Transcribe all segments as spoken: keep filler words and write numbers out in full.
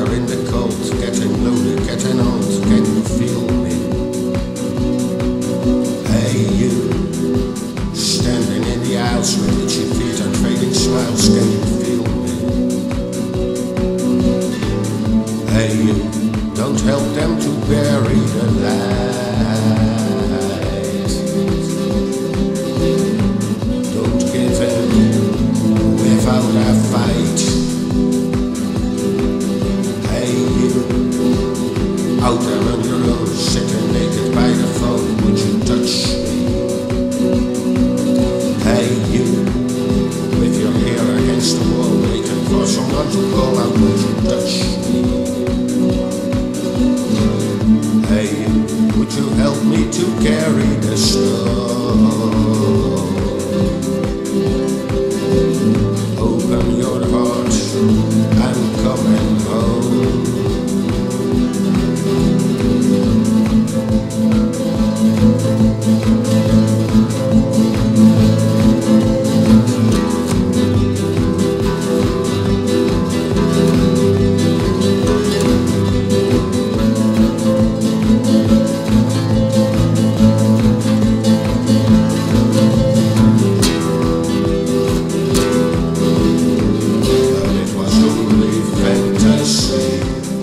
there in the cold, getting loaded, getting old. Can you feel me? Hey you, standing in the aisles with itchy feet and fading smiles. Can you feel me? Hey you, don't help them to bury the light. Don't give in without a fight. Hey you, out there on your own, sitting naked by the phone, would you touch me? Hey you, with your ear against the wall, waiting for someone to call out, would you touch me? Hey you, would you help me to carry the stone? Open your heart, I'm coming home.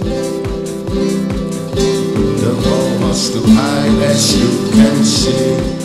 Too high as you can see.